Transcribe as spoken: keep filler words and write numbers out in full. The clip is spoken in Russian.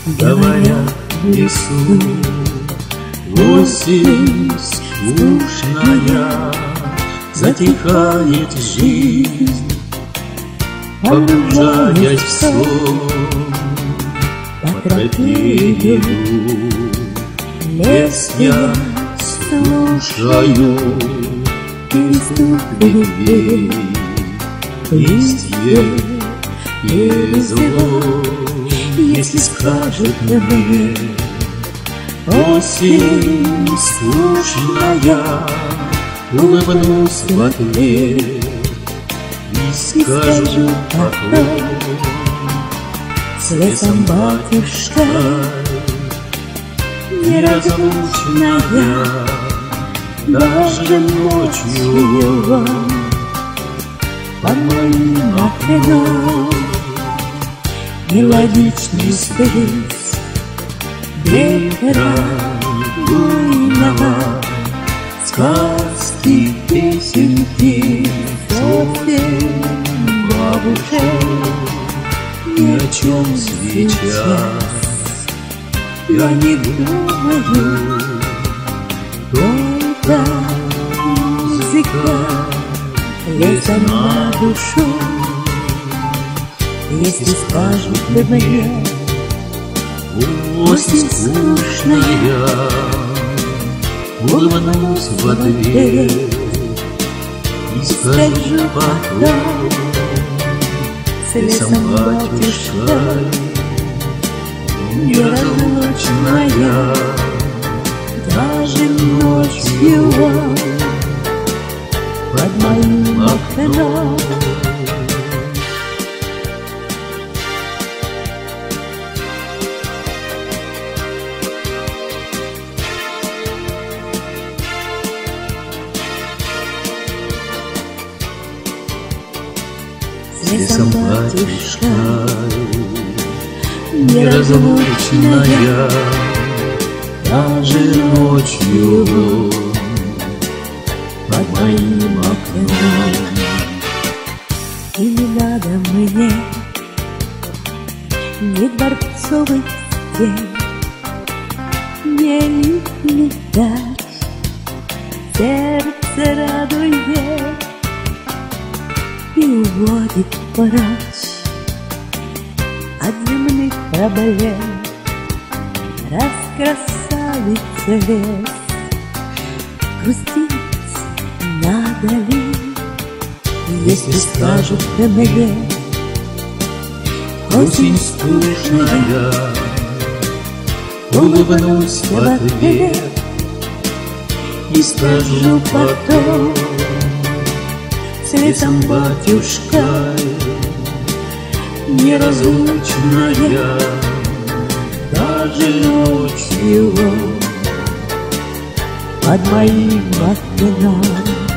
говорят в лесу. Осень скучная, затихает жизнь, погружаясь в сон. По тропе иду, лес я слушаю, перестук ветвей, листья еле зло. Если скажет мне осень скучная, улыбнусь в ответ и скажу потом: с лесом, батюшка, неразлучная, даже ночью под моим окном. Мелодичный свист ветра буйного, сказки, песенки, сотен бабушек. Ни о чем сейчас я не думаю, только музыка летом на душу. Если скажут мне осень скучная, улыбнусь в ответ и скажу потом: с лесом, батюшка, неразлучная, даже ночью под моим окном. С лесом, батюшка, неразлучная, даже ночью под моим окном. И не надо мне ни дворцовых стен, ни летний дождь, сердце радует и уводит прочь от земных проблем. Раз красавица лес, грустить надо ли, если скажут мне осень скучная, улыбнусь в ответ и скажу потом: с лесом, батюшка, неразлучная, даже ночью под моим окном.